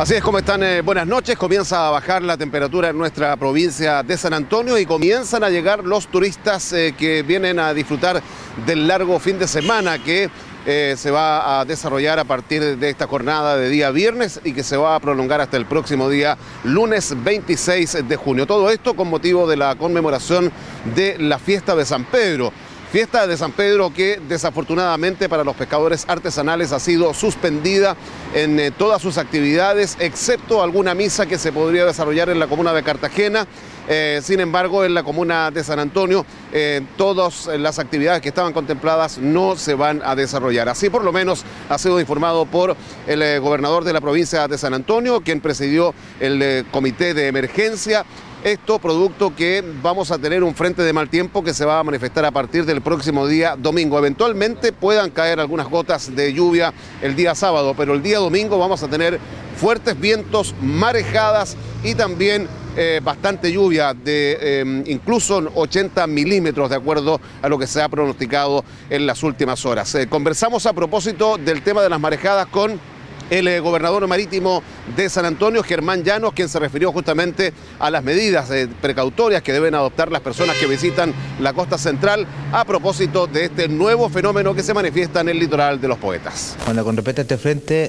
Así es, como están, buenas noches. Comienza a bajar la temperatura en nuestra provincia de San Antonio y comienzan a llegar los turistas que vienen a disfrutar del largo fin de semana que se va a desarrollar a partir de esta jornada de día viernes y que se va a prolongar hasta el próximo día lunes 26 de junio. Todo esto con motivo de la conmemoración de la fiesta de San Pedro. Fiesta de San Pedro que desafortunadamente para los pescadores artesanales ha sido suspendida en todas sus actividades, excepto alguna misa que se podría desarrollar en la comuna de Cartagena. Sin embargo, en la comuna de San Antonio, todas las actividades que estaban contempladas no se van a desarrollar. Así por lo menos ha sido informado por el gobernador de la provincia de San Antonio, quien presidió el comité de emergencia. Esto producto que vamos a tener un frente de mal tiempo que se va a manifestar a partir del próximo día domingo. Eventualmente puedan caer algunas gotas de lluvia el día sábado, pero el día domingo vamos a tener fuertes vientos, marejadas y también bastante lluvia de incluso 80 milímetros de acuerdo a lo que se ha pronosticado en las últimas horas. Conversamos a propósito del tema de las marejadas con el gobernador marítimo de San Antonio, Germán Llanos, quien se refirió justamente a las medidas precautorias que deben adoptar las personas que visitan la costa central a propósito de este nuevo fenómeno que se manifiesta en el litoral de los Poetas. Bueno, con respecto a este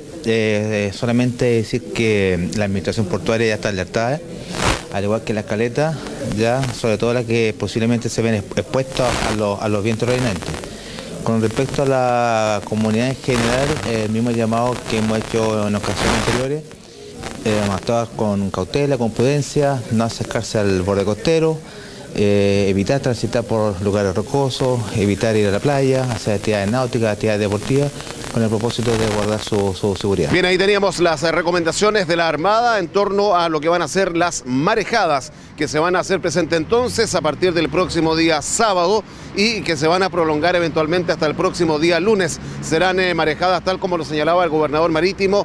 frente, solamente decir que la administración portuaria ya está alertada, al igual que las caletas, ya sobre todo las que posiblemente se ven expuestas a los vientos reinantes. Con respecto a la comunidad en general, el mismo llamado que hemos hecho en ocasiones anteriores, actuar con cautela, con prudencia, no acercarse al borde costero, evitar transitar por lugares rocosos, evitar ir a la playa, hacer actividades náuticas, actividades deportivas, con el propósito de guardar su seguridad. Bien, ahí teníamos las recomendaciones de la Armada en torno a lo que van a ser las marejadas que se van a hacer presentes entonces a partir del próximo día sábado y que se van a prolongar eventualmente hasta el próximo día lunes. Serán marejadas tal como lo señalaba el gobernador marítimo,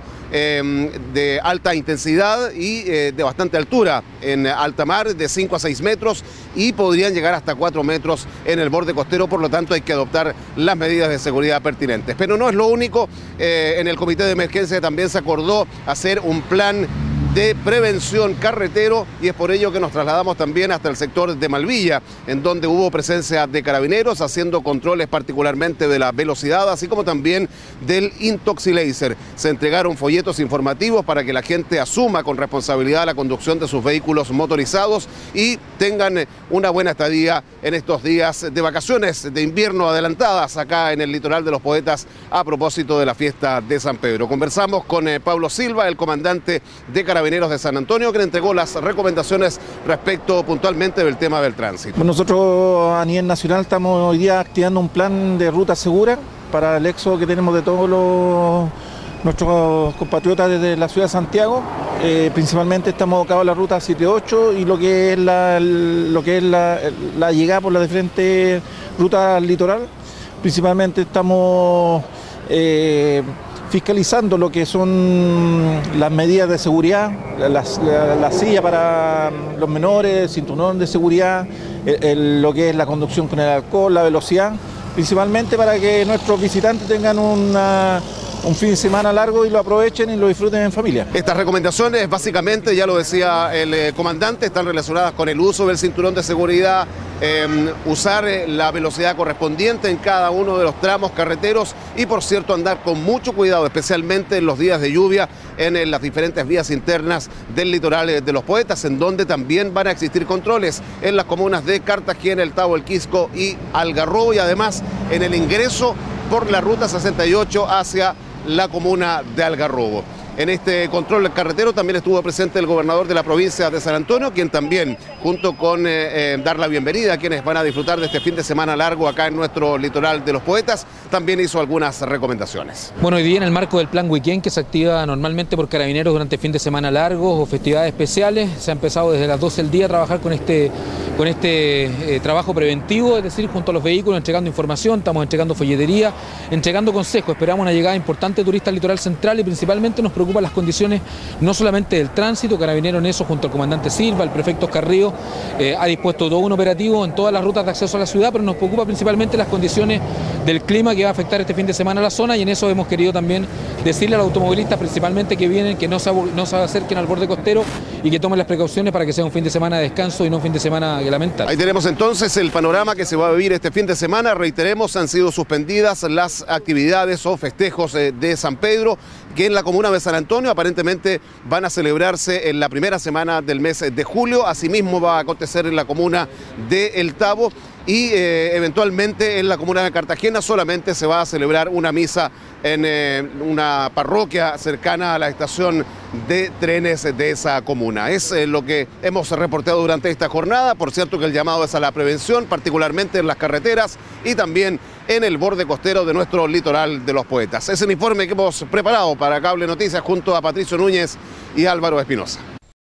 de alta intensidad y de bastante altura en alta mar, de 5 a 6 metros y podrían llegar hasta 4 metros en el borde costero, por lo tanto hay que adoptar las medidas de seguridad pertinentes. Pero no es lo único, en el comité de emergencia también se acordó hacer un plan de prevención carretero y es por ello que nos trasladamos también hasta el sector de Malvilla, en donde hubo presencia de carabineros haciendo controles particularmente de la velocidad, así como también del Intoxilaser. Se entregaron folletos informativos para que la gente asuma con responsabilidad la conducción de sus vehículos motorizados y tengan una buena estadía en estos días de vacaciones de invierno adelantadas acá en el litoral de los Poetas a propósito de la fiesta de San Pedro. Conversamos con Pablo Silva, el comandante de Carabineros de San Antonio, que le entregó las recomendaciones respecto puntualmente del tema del tránsito. Bueno, nosotros a nivel nacional estamos hoy día activando un plan de ruta segura para el éxodo que tenemos de todos nuestros compatriotas desde la ciudad de Santiago. Principalmente estamos abocados a la ruta 78 y lo que es la llegada por las diferentes rutas al litoral. Principalmente estamos fiscalizando lo que son las medidas de seguridad, la silla para los menores, cinturón de seguridad, lo que es la conducción con el alcohol, la velocidad, principalmente para que nuestros visitantes tengan un fin de semana largo y lo aprovechen y lo disfruten en familia. Estas recomendaciones básicamente, ya lo decía el comandante, están relacionadas con el uso del cinturón de seguridad, usar la velocidad correspondiente en cada uno de los tramos carreteros y por cierto andar con mucho cuidado, especialmente en los días de lluvia en las diferentes vías internas del litoral de los Poetas, en donde también van a existir controles en las comunas de Cartagena, El Tabo, El Quisco y Algarrobo y además en el ingreso por la ruta 68 hacia la comuna de Algarrobo. En este control carretero también estuvo presente el gobernador de la provincia de San Antonio, quien también, junto con dar la bienvenida a quienes van a disfrutar de este fin de semana largo acá en nuestro litoral de los Poetas, también hizo algunas recomendaciones. Bueno, hoy día en el marco del plan Weekend que se activa normalmente por Carabineros durante fin de semana largos o festividades especiales, se ha empezado desde las 12 del día a trabajar con este trabajo preventivo, es decir, junto a los vehículos, entregando información, estamos entregando folletería, entregando consejos. Esperamos una llegada importante de turistas al litoral central y principalmente nos preocupan las condiciones no solamente del tránsito. Carabineros en eso, junto al comandante Silva, el prefecto Oscar Ríos, ha dispuesto todo un operativo en todas las rutas de acceso a la ciudad, pero nos preocupa principalmente las condiciones del clima que va a afectar este fin de semana a la zona, y en eso hemos querido también decirle a los automovilistas principalmente que vienen, que no se acerquen al borde costero y que tomen las precauciones para que sea un fin de semana de descanso y no un fin de semana que lamentar. Ahí tenemos entonces el panorama que se va a vivir este fin de semana. Reiteremos, han sido suspendidas las actividades o festejos de San Pedro, que en la comuna de San Antonio aparentemente van a celebrarse en la primera semana del mes de julio. Asimismo va a acontecer en la comuna de El Tabo y eventualmente en la comuna de Cartagena solamente se va a celebrar una misa en una parroquia cercana a la estación de trenes de esa comuna. Es lo que hemos reportado durante esta jornada. Por cierto que el llamado es a la prevención, particularmente en las carreteras y también en el borde costero de nuestro litoral de los Poetas. Es el informe que hemos preparado para Cable Noticias junto a Patricio Núñez y Álvaro Espinosa.